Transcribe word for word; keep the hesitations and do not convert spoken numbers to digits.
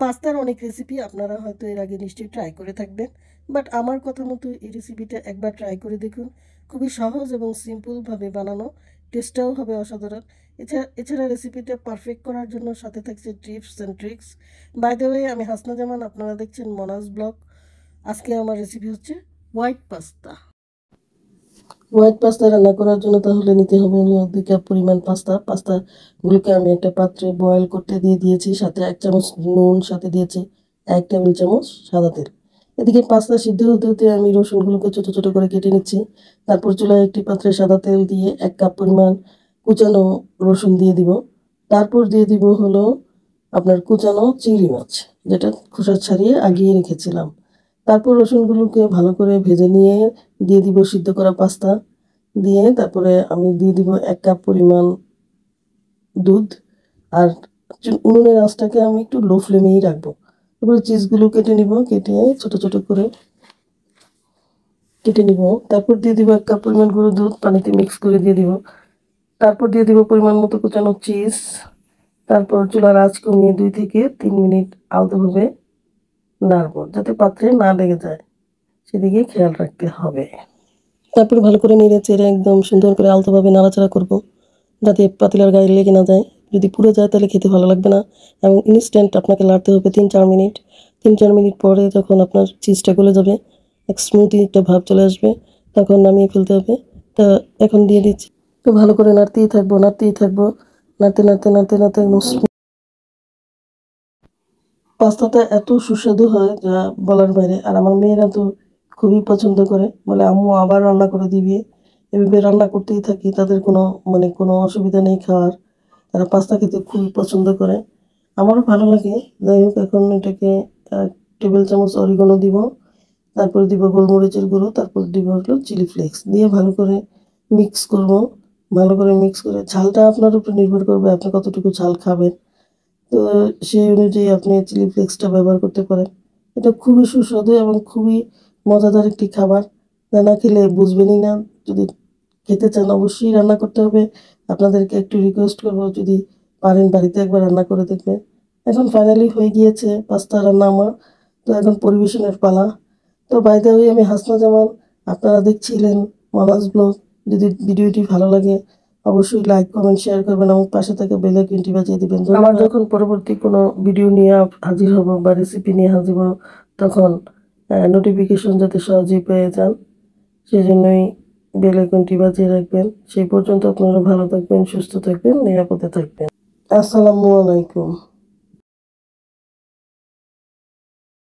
পাস্তার অনেক রেসিপি আপনারা হয়তো এর আগে নিশ্চয়ই ট্রাই করে থাকবেন, বাট আমার কথা মতো এই রেসিপিটা একবার ট্রাই করে দেখুন। খুবই সহজ এবং সিম্পলভাবে বানানো, টেস্টটাও হবে অসাধারণ। এছাড়া এছাড়া রেসিপিটা পারফেক্ট করার জন্য সাথে থাকছে tips and tricks. By the way, আমি হাসনা জামান, আপনারা দেখছেন মনাজ ব্লগ। আজকে আমার রেসিপি হচ্ছে হোয়াইট পাস্তা। হোয়াইট পাস্তা রান্না করার জন্য তাহলে নিতে হবে দুই কাপ পরিমাণ পাস্তা। পাস্তাগুলোকে আমি একটা পাত্রে বয়েল করতে দিয়ে দিয়েছি, সাথে এক চামচ নুন, সাথে দিয়েছি এক টেবিল চামচ সাদা তেল। এদিকে পাস্তা সিদ্ধ হতে হতে আমি রসুনগুলোকে ছোটো ছোটো করে কেটে নিচ্ছি। তারপর চুলায় একটি পাত্রে সাদা তেল দিয়ে এক কাপ পরিমাণ কুচানো রসুন দিয়ে দিব। তারপর দিয়ে দিব হলো আপনার কুচানো চিংড়ি মাছ, যেটা খোসা ছাড়িয়ে আগিয়ে রেখেছিলাম। তারপর রসুনগুলোকে ভালো করে ভেজে নিয়ে দিয়ে দিব সিদ্ধ করা পাস্তা। দিয়ে তারপরে আমি দিয়ে দিব এক কাপ পরিমাণ দুধ। আর উনুনের আঁচটাকে আমি একটু লো ফ্লেমেই রাখবো। তারপরে চিজগুলো কেটে নিব, কেটে ছোট ছোট করে কেটে নিব। তারপর দিয়ে দিব এক কাপ পরিমাণ গুঁড়ো দুধ, পানিতে মিক্স করে দিয়ে দিব। তারপর দিয়ে দিব পরিমাণ মতো কুচানো চিজ। তারপর চুলার আঁচ কমিয়ে দুই থেকে তিন মিনিট আলতোভাবে নাড়বো, যাতে পাত্রে না লেগে যায়, সেদিকে খেয়াল রাখতে হবে। তারপর ভালো করে নেড়ে চেড়ে একদম সুন্দর করে আলতোভাবে নাড়াচাড়া করব, যাতে পাতিলার গায়ে লেগে না যায়। যদি পুড়ে যায় তাহলে খেতে ভালো লাগবে না। এবং ইনস্ট্যান্ট আপনাকে নাড়তে হবে তিন চার মিনিট। তিন চার মিনিট পরে যখন আপনার চিজটা গলে যাবে, এক স্মুথি একটা ভাব চলে আসবে, তখন নামিয়ে ফেলতে হবে। তা এখন দিয়ে দিচ্ছি, তো ভালো করে নাড়তেই থাকবো নাড়তেই থাকবো নাড়তে নাড়তে নাড়তে নাড়তে পাস্তাটা এত সুস্বাদু হয় যা বলার বাইরে। আর আমার মেয়েরা তো খুবই পছন্দ করে, বলে আম্মু আবার রান্না করে দিবি। এভাবে রান্না করতেই থাকি, তাদের কোনো মানে কোনো অসুবিধা নেই খাওয়ার। তারা পাস্তা খেতে খুবই পছন্দ করে, আমারও ভালো লাগে। যাই হোক, এখন এটাকে টেবিল চামচ অরিগানো দিব, তারপর দিব গোলমরিচের গুঁড়ো, তারপর দিব হলো চিলি ফ্লেক্স, দিয়ে ভালো করে মিক্স করব। ভালো করে মিক্স করে ঝালটা আপনার উপর নির্ভর করবে, আপনি কতটুকু ঝাল খাবেন, তো সেই অনুযায়ী আপনি চিলি ফ্লেক্সটা ব্যবহার করতে পারেন। এটা খুবই সুস্বাদু এবং খুবই মজাদার একটি খাবার, যা না খেলে বুঝবেনই না। যদি খেতে চান অবশ্যই রান্না করতে হবে। আপনাদেরকে একটু রিকোয়েস্ট করবো, যদি পারেন বাড়িতে একবার রান্না করে দেখবেন। এখন ফাইনালি হয়ে গিয়েছে পাস্তা রান্না আমার, তো এখন পরিবেশনের পালা। তো বাই দ্য ওয়ে, আমি হাসনা জামান, আপনারা দেখছিলেন মনাজ ব্লগ। যদি ভিডিওটি ভালো লাগে অবশ্যই লাইক কমেন্ট শেয়ার করবেন এবং পাশে থাকা বেল আইকনটি বাজিয়ে দিবেন। আমার যখন পরবর্তী কোনো ভিডিও নিয়ে হাজির হব বা রেসিপি নিয়ে হাজির হব, তখন নোটিফিকেশন যাতে সহজেই পেয়ে যান, সেই জন্যই বেল আইকনটি বাজিয়ে রাখবেন। সেই পর্যন্ত আপনারা ভালো থাকবেন, সুস্থ থাকবেন, নিরাপদে থাকবেন। আসসালামু আলাইকুম।